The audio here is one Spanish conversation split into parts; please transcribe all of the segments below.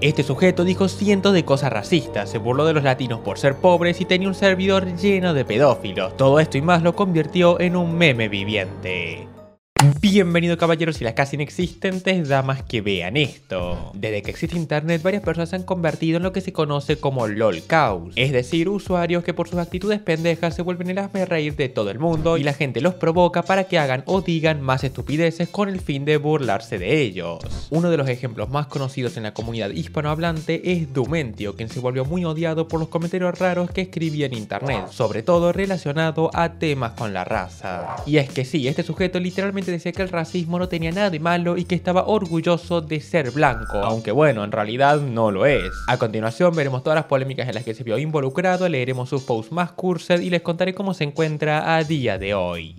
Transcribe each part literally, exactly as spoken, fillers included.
Este sujeto dijo cientos de cosas racistas, se burló de los latinos por ser pobres y tenía un servidor lleno de pedófilos. Todo esto y más lo convirtió en un meme viviente. Bienvenido caballeros y las casi inexistentes damas que vean esto. Desde que existe internet, varias personas se han convertido en lo que se conoce como lolcows, es decir, usuarios que por sus actitudes pendejas se vuelven el hazme reír de todo el mundo y la gente los provoca para que hagan o digan más estupideces con el fin de burlarse de ellos. Uno de los ejemplos más conocidos en la comunidad hispanohablante es Dumentio, quien se volvió muy odiado por los comentarios raros que escribía en internet, sobre todo relacionado a temas con la raza. Y es que sí, este sujeto literalmente decía que el racismo no tenía nada de malo y que estaba orgulloso de ser blanco, aunque bueno, en realidad no lo es. A continuación veremos todas las polémicas en las que se vio involucrado, leeremos sus posts más cursed y les contaré cómo se encuentra a día de hoy.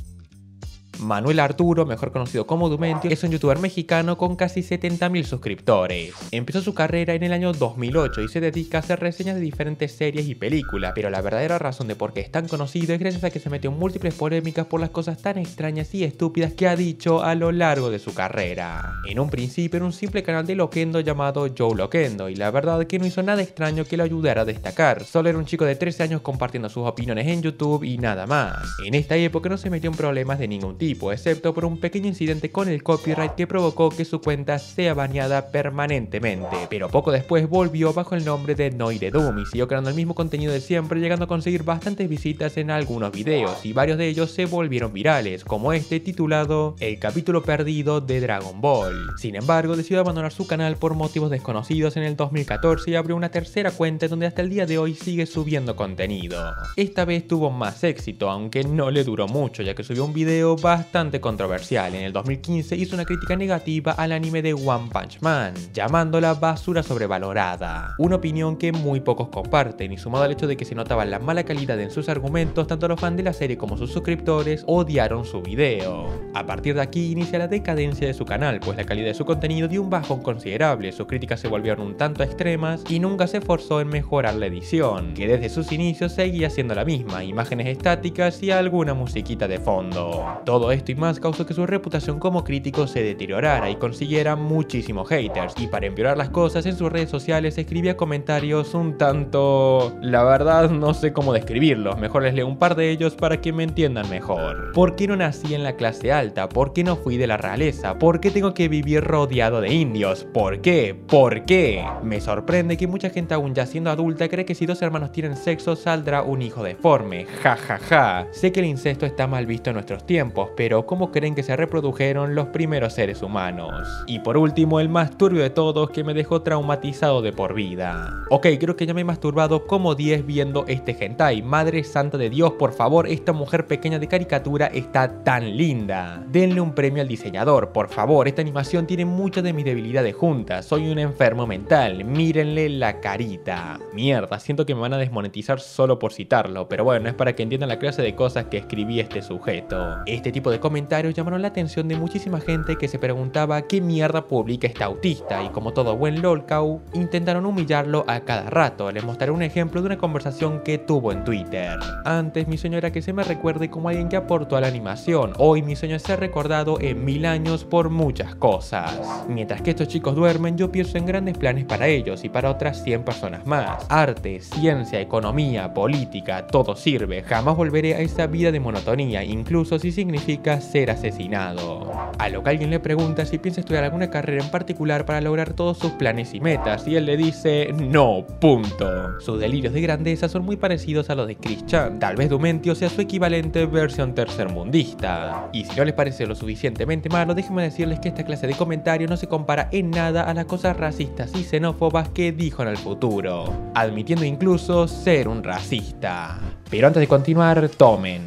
Manuel Arturo, mejor conocido como Dumentio, es un youtuber mexicano con casi setenta mil suscriptores. Empezó su carrera en el año dos mil ocho y se dedica a hacer reseñas de diferentes series y películas, pero la verdadera razón de por qué es tan conocido es gracias a que se metió en múltiples polémicas por las cosas tan extrañas y estúpidas que ha dicho a lo largo de su carrera. En un principio era un simple canal de Loquendo llamado Joe Loquendo, y la verdad que no hizo nada extraño que lo ayudara a destacar, solo era un chico de trece años compartiendo sus opiniones en YouTube y nada más. En esta época no se metió en problemas de ningún tipo, excepto por un pequeño incidente con el copyright que provocó que su cuenta sea baneada permanentemente, pero poco después volvió bajo el nombre de Noiredum y siguió creando el mismo contenido de siempre, llegando a conseguir bastantes visitas en algunos videos, y varios de ellos se volvieron virales, como este titulado El capítulo perdido de Dragon Ball. Sin embargo, decidió abandonar su canal por motivos desconocidos en el dos mil catorce y abrió una tercera cuenta donde hasta el día de hoy sigue subiendo contenido. Esta vez tuvo más éxito, aunque no le duró mucho, ya que subió un video bastante controversial. En el dos mil quince hizo una crítica negativa al anime de One Punch Man, llamándola basura sobrevalorada, una opinión que muy pocos comparten, y sumado al hecho de que se notaba la mala calidad en sus argumentos, tanto los fans de la serie como sus suscriptores odiaron su video. A partir de aquí inicia la decadencia de su canal, pues la calidad de su contenido dio un bajón considerable, sus críticas se volvieron un tanto extremas y nunca se esforzó en mejorar la edición, que desde sus inicios seguía siendo la misma, imágenes estáticas y alguna musiquita de fondo. Todo esto y más causó que su reputación como crítico se deteriorara y consiguiera muchísimos haters, y para empeorar las cosas en sus redes sociales escribía comentarios un tanto... la verdad no sé cómo describirlos, mejor les leo un par de ellos para que me entiendan mejor. ¿Por qué no nací en la clase alta? ¿Por qué no fui de la realeza? ¿Por qué tengo que vivir rodeado de indios? ¿Por qué? ¿Por qué? Me sorprende que mucha gente aún ya siendo adulta cree que si dos hermanos tienen sexo saldrá un hijo deforme, ja ja ja. Sé que el incesto está mal visto en nuestros tiempos, pero ¿cómo creen que se reprodujeron los primeros seres humanos? Y por último, el más turbio de todos, que me dejó traumatizado de por vida. Ok, creo que ya me he masturbado como diez viendo este hentai. Madre santa de Dios, por favor, esta mujer pequeña de caricatura está tan linda. Denle un premio al diseñador, por favor, esta animación tiene muchas de mis debilidades juntas. Soy un enfermo mental, mírenle la carita. Mierda, siento que me van a desmonetizar solo por citarlo, pero bueno, es para que entiendan la clase de cosas que escribí este sujeto. Este tipo de comentarios llamaron la atención de muchísima gente que se preguntaba qué mierda publica este autista, y como todo buen lolcow, intentaron humillarlo a cada rato. Les mostraré un ejemplo de una conversación que tuvo en Twitter. Antes mi sueño era que se me recuerde como alguien que aportó a la animación, hoy mi sueño es ser recordado en mil años por muchas cosas. Mientras que estos chicos duermen, yo pienso en grandes planes para ellos y para otras cien personas más. Arte, ciencia, economía, política, todo sirve. Jamás volveré a esa vida de monotonía, incluso si significa ser asesinado. A lo que alguien le pregunta si piensa estudiar alguna carrera en particular para lograr todos sus planes y metas, y él le dice no, punto. Sus delirios de grandeza son muy parecidos a los de Chris Chan. Tal vez Dumentio sea su equivalente versión tercermundista. Y si no les parece lo suficientemente malo, déjenme decirles que esta clase de comentario no se compara en nada a las cosas racistas y xenófobas que dijo en el futuro, admitiendo incluso ser un racista. Pero antes de continuar, tomen.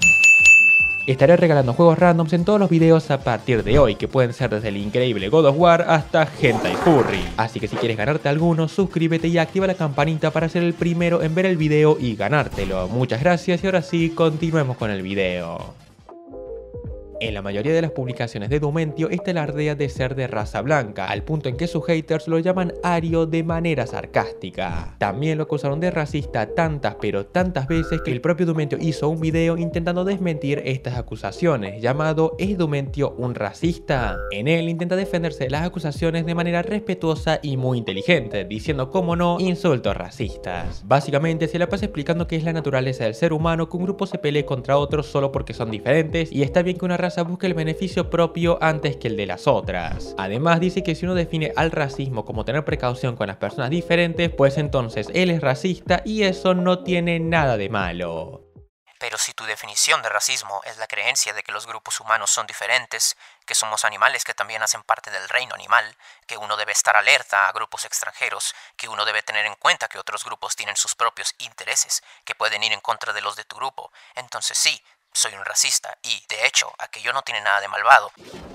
Estaré regalando juegos randoms en todos los videos a partir de hoy, que pueden ser desde el increíble God of War hasta Hentai Furry. Así que si quieres ganarte alguno, suscríbete y activa la campanita para ser el primero en ver el video y ganártelo. Muchas gracias y ahora sí, continuemos con el video. En la mayoría de las publicaciones de Dumentio está la idea de ser de raza blanca, al punto en que sus haters lo llaman ario de manera sarcástica. También lo acusaron de racista tantas pero tantas veces que el propio Dumentio hizo un video intentando desmentir estas acusaciones, llamado ¿Es Dumentio un racista? En él intenta defenderse de las acusaciones de manera respetuosa y muy inteligente, diciendo como no insultos racistas. Básicamente se la pasa explicando que es la naturaleza del ser humano que un grupo se pelee contra otros solo porque son diferentes y está bien que una raza busque el beneficio propio antes que el de las otras. Además dice que si uno define al racismo como tener precaución con las personas diferentes, pues entonces él es racista y eso no tiene nada de malo. Pero si tu definición de racismo es la creencia de que los grupos humanos son diferentes, que somos animales que también hacen parte del reino animal, que uno debe estar alerta a grupos extranjeros, que uno debe tener en cuenta que otros grupos tienen sus propios intereses, que pueden ir en contra de los de tu grupo, entonces sí, soy un racista y, de hecho, aquello no tiene nada de malvado.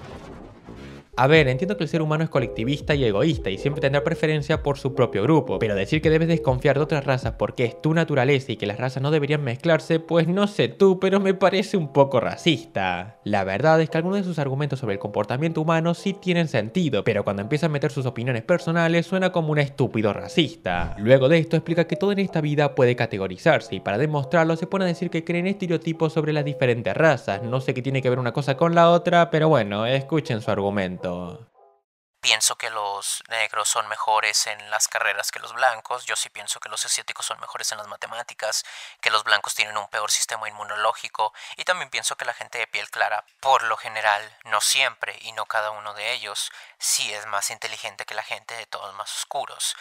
A ver, entiendo que el ser humano es colectivista y egoísta y siempre tendrá preferencia por su propio grupo, pero decir que debes desconfiar de otras razas porque es tu naturaleza y que las razas no deberían mezclarse, pues no sé tú, pero me parece un poco racista. La verdad es que algunos de sus argumentos sobre el comportamiento humano sí tienen sentido, pero cuando empieza a meter sus opiniones personales suena como un estúpido racista. Luego de esto explica que todo en esta vida puede categorizarse y para demostrarlo se pone a decir que creen estereotipos sobre las diferentes razas. No sé qué tiene que ver una cosa con la otra, pero bueno, escuchen su argumento. Pienso que los negros son mejores en las carreras que los blancos, yo sí pienso que los asiáticos son mejores en las matemáticas, que los blancos tienen un peor sistema inmunológico y también pienso que la gente de piel clara, por lo general, no siempre y no cada uno de ellos, sí es más inteligente que la gente de tonos más oscuros.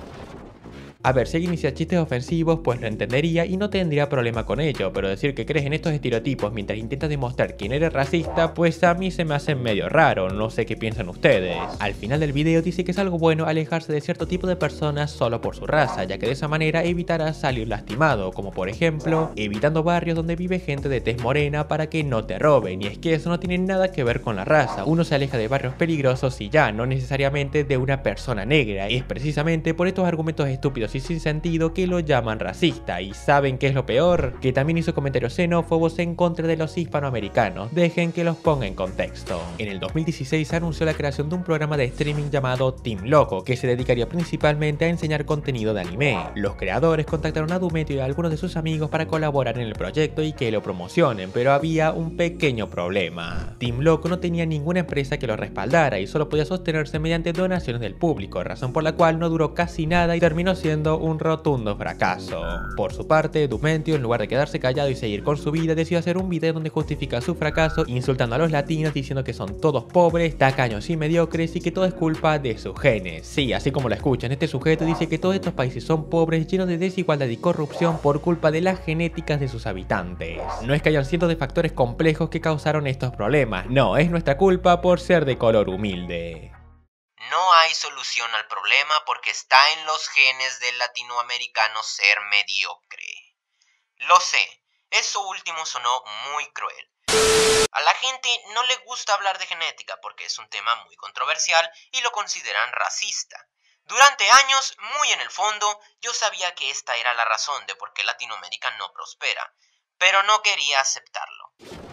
A ver, si alguien inicia chistes ofensivos, pues lo entendería y no tendría problema con ello, pero decir que crees en estos estereotipos mientras intentas demostrar quién eres racista, pues a mí se me hace medio raro, no sé qué piensan ustedes. Al final del video dice que es algo bueno alejarse de cierto tipo de personas solo por su raza, ya que de esa manera evitarás salir lastimado, como por ejemplo, evitando barrios donde vive gente de tez morena para que no te roben, y es que eso no tiene nada que ver con la raza, uno se aleja de barrios peligrosos y ya, no necesariamente de una persona negra, y es precisamente por estos argumentos estúpidos y sin sentido que lo llaman racista. ¿Y saben qué es lo peor? Que también hizo comentarios xenófobos en contra de los hispanoamericanos. Dejen que los ponga en contexto. En el dos mil dieciséis se anunció la creación de un programa de streaming llamado Team Loco, que se dedicaría principalmente a enseñar contenido de anime. Los creadores contactaron a Dumentio y a algunos de sus amigos para colaborar en el proyecto y que lo promocionen, pero había un pequeño problema. Team Loco no tenía ninguna empresa que lo respaldara y solo podía sostenerse mediante donaciones del público, razón por la cual no duró casi nada y terminó siendo un rotundo fracaso. Por su parte, Dumentio, en lugar de quedarse callado y seguir con su vida, decidió hacer un video donde justifica su fracaso insultando a los latinos, diciendo que son todos pobres, tacaños y mediocres y que todo es culpa de sus genes. Sí, así como lo escuchan, este sujeto dice que todos estos países son pobres, llenos de desigualdad y corrupción por culpa de las genéticas de sus habitantes. No es que hayan cientos de factores complejos que causaron estos problemas, no, es nuestra culpa por ser de color humilde. No hay solución al problema porque está en los genes del latinoamericano ser mediocre. Lo sé, eso último sonó muy cruel. A la gente no le gusta hablar de genética porque es un tema muy controversial y lo consideran racista. Durante años, muy en el fondo, yo sabía que esta era la razón de por qué Latinoamérica no prospera, pero no quería aceptarlo.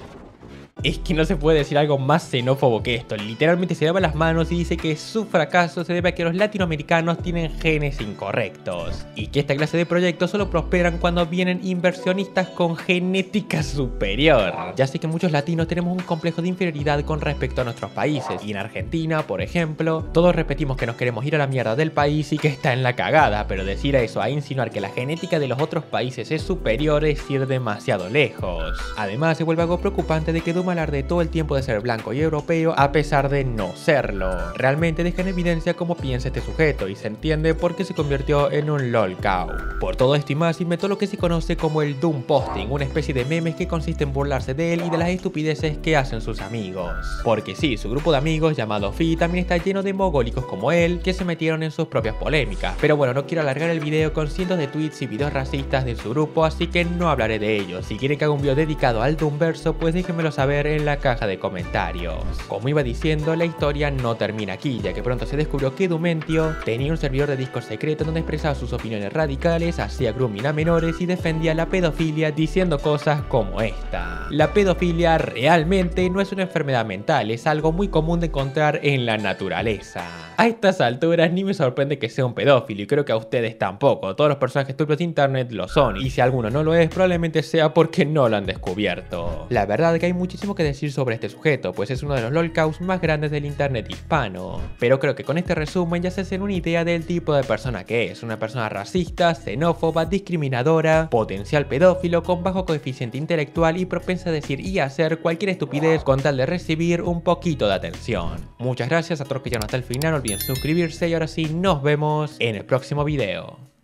Es que no se puede decir algo más xenófobo que esto. Literalmente se lava las manos y dice que su fracaso se debe a que los latinoamericanos tienen genes incorrectos y que esta clase de proyectos solo prosperan cuando vienen inversionistas con genética superior. Ya sé que muchos latinos tenemos un complejo de inferioridad con respecto a nuestros países, y en Argentina, por ejemplo, todos repetimos que nos queremos ir a la mierda del país y que está en la cagada, pero decir eso a insinuar que la genética de los otros países es superior es ir demasiado lejos. Además, se vuelve algo preocupante de que Duma alarde todo el tiempo de ser blanco y europeo a pesar de no serlo. Realmente deja en evidencia cómo piensa este sujeto y se entiende por qué se convirtió en un lol cow. Por todo esto y más inventó lo que se conoce como el doom posting, una especie de memes que consiste en burlarse de él y de las estupideces que hacen sus amigos. Porque sí, su grupo de amigos llamado Fi también está lleno de mogólicos como él que se metieron en sus propias polémicas. Pero bueno, no quiero alargar el video con cientos de tweets y videos racistas de su grupo, así que no hablaré de ellos. Si quieren que haga un video dedicado al Doomverso, pues déjenmelo saber saber en la caja de comentarios. Como iba diciendo, la historia no termina aquí, ya que pronto se descubrió que Dumentio tenía un servidor de Discord secreto donde expresaba sus opiniones radicales, hacía grooming a menores y defendía la pedofilia diciendo cosas como esta. La pedofilia realmente no es una enfermedad mental, es algo muy común de encontrar en la naturaleza. A estas alturas ni me sorprende que sea un pedófilo y creo que a ustedes tampoco, todos los personajes turbios de internet lo son y si alguno no lo es probablemente sea porque no lo han descubierto. La verdad es que hay muchísimo que decir sobre este sujeto, pues es uno de los lolcows más grandes del internet hispano, pero creo que con este resumen ya se hacen una idea del tipo de persona que es, una persona racista, xenófoba, discriminadora, potencial pedófilo con bajo coeficiente intelectual y propensa a decir y hacer cualquier estupidez con tal de recibir un poquito de atención. Muchas gracias a todos los que llegaron hasta el final, no olviden suscribirse y ahora sí nos vemos en el próximo video.